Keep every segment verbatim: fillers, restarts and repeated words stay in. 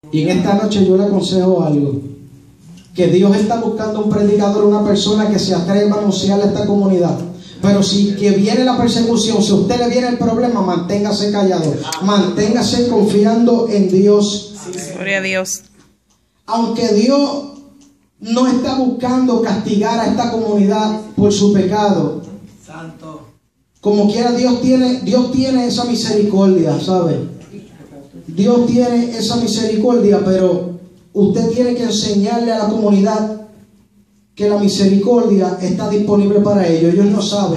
Y en esta noche yo le aconsejo algo. Que Dios está buscando un predicador, una persona que se atreva a anunciarle a esta comunidad. Pero si que viene la persecución, si a usted le viene el problema, manténgase callado. Manténgase confiando en Dios. Gloria a Dios. Aunque Dios no está buscando castigar a esta comunidad por su pecado, Santo. como quiera Dios tiene, Dios tiene esa misericordia, ¿sabe? Dios tiene esa misericordia, pero usted tiene que enseñarle a la comunidad que la misericordia está disponible para ellos. Ellos no saben.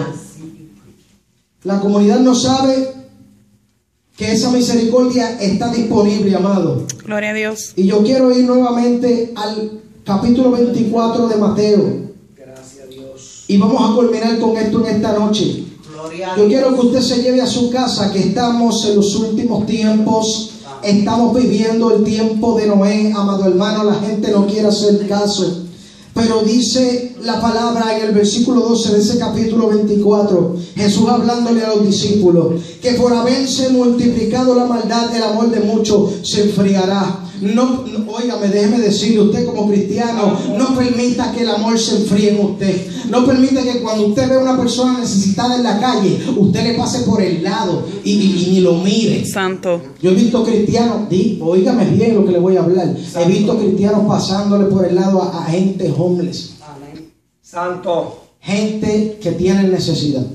La comunidad no sabe que esa misericordia está disponible, amado. Gloria a Dios. Y yo quiero ir nuevamente al capítulo veinticuatro de Mateo. Gracias a Dios. Y vamos a culminar con esto en esta noche. Gloria a Yo Dios. quiero que usted se lleve a su casa, que estamos en los últimos tiempos. Estamos viviendo el tiempo de Noé, amado hermano. La gente no quiere hacer caso. Pero dice la palabra en el versículo doce de ese capítulo veinticuatro, Jesús hablándole a los discípulos, que por haberse multiplicado la maldad, el amor de muchos se enfriará. No, no, óigame, déjeme decirle, usted como cristiano, no permita que el amor se enfríe en usted. No permita que cuando usted ve a una persona necesitada en la calle, usted le pase por el lado y, y, y ni lo mire. Santo. Yo he visto cristianos, di, óigame bien lo que le voy a hablar. Santo. He visto cristianos pasándole por el lado a, a gente homeless. Amén. Santo. Gente que tiene necesidad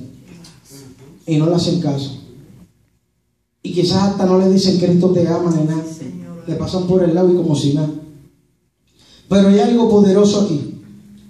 y no le hacen caso. Y quizás hasta no le dicen Cristo te ama ni nada. Le pasan por el lado y como si nada. Pero hay algo poderoso aquí.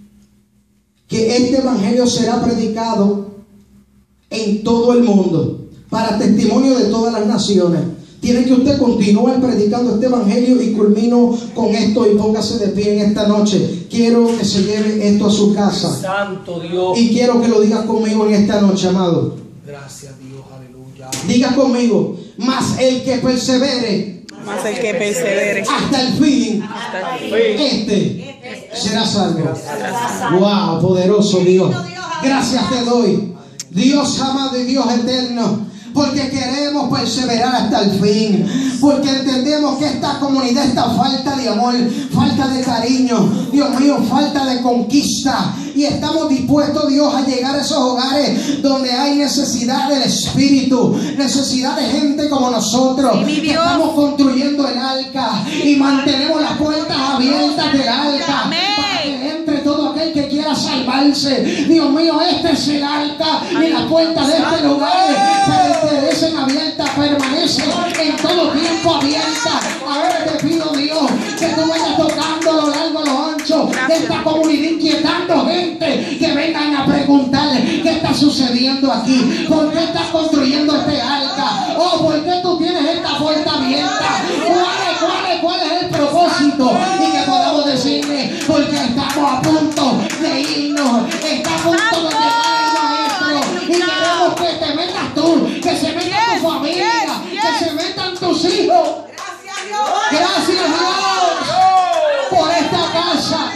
Que este evangelio será predicado en todo el mundo para testimonio de todas las naciones. Tiene que usted continuar predicando este evangelio, y culmino con esto y póngase de pie en esta noche. Quiero que se lleve esto a su casa. Santo Dios. Y quiero que lo digas conmigo en esta noche, amado. Gracias Dios, aleluya. Diga conmigo, mas el que persevere Más el que persevere hasta el fin, hasta el fin. este será salvo. Wow, poderoso Dios. Gracias te doy, Dios amado y Dios eterno, porque queremos perseverar hasta el fin, porque entendemos que esta comunidad está falta de amor, falta de cariño, Dios mío, falta de conquista, y estamos dispuestos, Dios, a llegar a esos hogares donde hay necesidad del Espíritu, necesidad de gente como nosotros. Sí, mi Dios. Estamos construyendo el arca y mantenemos las puertas abiertas del arca. Amén. Para que entre todo aquel que quiera salvarse. Dios mío, este es el arca, y las puertas de este lugar permanecen abiertas, permanecen en todo tiempo abiertas. Ahora te pido, Dios, que tú vayas tocando a lo largo, a lo ancho de esta comunidad, inquietando gente que vengan a preguntarle qué está sucediendo aquí, por qué estás construyendo este arca, o por qué tú tienes esta puerta abierta, cuál es, cuál es, cuál es el propósito, y que podamos decirle, porque estamos a punto de irnos, está a punto de llegar el maestro, y queremos que te metas tú, que se meta tu familia, que se metan tus hijos. Gracias Dios por esta casa.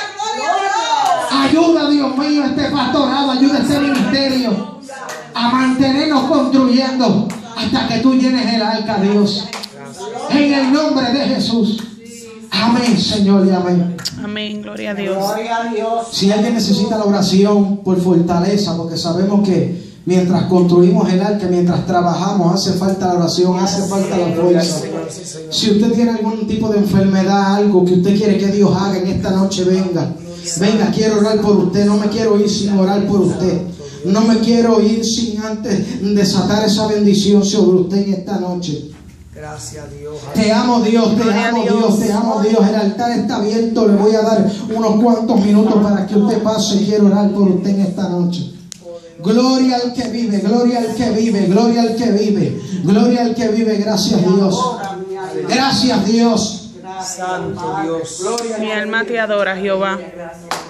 Ayuda, Dios mío, este pastorado, ayuda este ministerio a mantenernos construyendo hasta que tú llenes el arca, Dios. En el nombre de Jesús. Amén, Señor, y amén. Amén, gloria a Dios. Gloria a Dios. Si alguien necesita la oración por fortaleza, porque sabemos que mientras construimos el arca, mientras trabajamos, hace falta la oración, hace falta la fuerza. Si usted tiene algún tipo de enfermedad, algo que usted quiere que Dios haga en esta noche, venga. Venga, quiero orar por usted. No me quiero ir sin orar por usted. No me quiero ir sin antes desatar esa bendición sobre usted en esta noche. Gracias Dios. Te amo Dios, te Gloria a amo Dios. Dios, te amo Dios. El altar está abierto. Le voy a dar unos cuantos minutos para que usted pase. Quiero orar por usted en esta noche. Gloria al que vive, gloria al que vive, gloria al que vive, gloria al que vive. Gracias Dios. Gracias Dios. Santo Dios. Mi alma te adora, Jehová.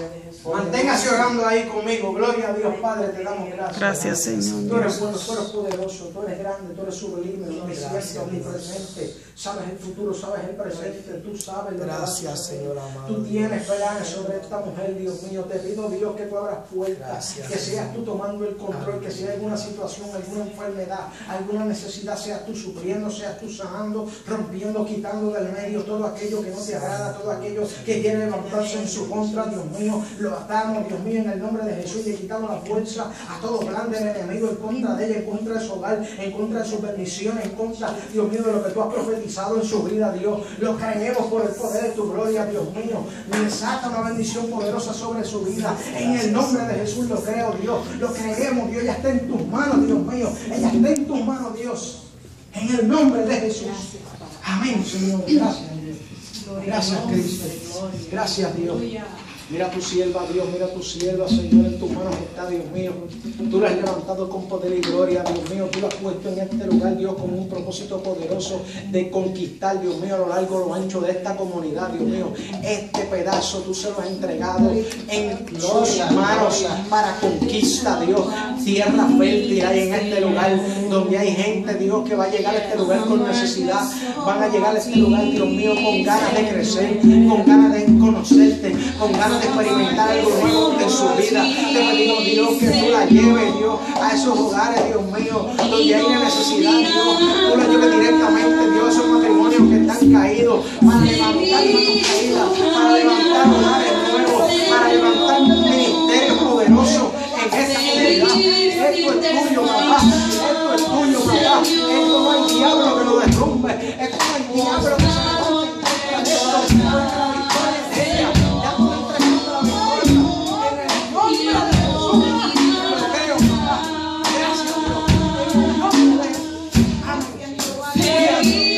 Manténgase orando ahí conmigo. Gloria a Dios, Padre, te damos gracias. Gracias, Señor. Tú eres bueno, tú eres poderoso, tú eres grande, tú eres sublime, omnisciente, omnipresente. Sabes el futuro, sabes el presente, tú sabes lo que va a Gracias, suceder. Señor amado. Tú tienes planes sobre esta mujer, Dios mío. Te pido, Dios, que tú abras puertas, Gracias, que seas tú tomando el control, Amén. que si hay alguna situación, alguna enfermedad, alguna necesidad, seas tú supliendo, seas tú sanando, rompiendo, quitando del medio todo aquello que no te agrada, todo aquello que quiere levantarse en su contra, Dios mío. Lo atamos, Dios mío, en el nombre de Jesús, y le quitamos la fuerza a todo plan del enemigo en contra de ella, en contra de su hogar, en contra de sus bendiciones, en contra, Dios mío, de lo que tú has profetizado en su vida, Dios. Lo creemos por el poder de tu gloria, Dios mío. Desata una bendición poderosa sobre su vida. En el nombre de Jesús lo creo, Dios. Lo creemos, Dios. Ella está en tus manos, Dios mío. Ella está en tus manos, Dios. En el nombre de Jesús. Amén, Señor. Gracias, Dios. Gracias, Cristo. Gracias, Dios. Mira tu sierva, Dios, mira tu sierva, Señor, en tus manos está, Dios mío. Tú la has levantado con poder y gloria, Dios mío. Tú la has puesto en este lugar, Dios, con un propósito poderoso de conquistar, Dios mío, a lo largo, a lo ancho de esta comunidad, Dios mío. Este pedazo tú se lo has entregado en sus manos para conquista, Dios. Tierra fértil hay en este lugar, donde hay gente, Dios, que va a llegar a este lugar con necesidad. Van a llegar a este lugar, Dios mío, con ganas de crecer, con ganas de conocerte, con ganas de experimentar algo nuevo en su vida. Te pedimos, Dios, que tú la lleves, Dios, a esos hogares, Dios mío, donde hay una necesidad, Dios. Tú la lleves directamente, Dios, a esos matrimonios que están caídos, para levantar manos caídas, para levantar hogares nuevos, para levantar ministerios poderosos en esta comunidad. Esto es tuyo, papá. Esto es tuyo, papá. Esto no hay diablo que lo derrumbe. Esto no hay diablo que se levante en contra de esto. Nuestra victoria es de ella. Ya tú entregando la victoria. En el nombre de Jesús. Yo lo creo, papá. Gracias, Dios. En el nombre de Jesús. Amén.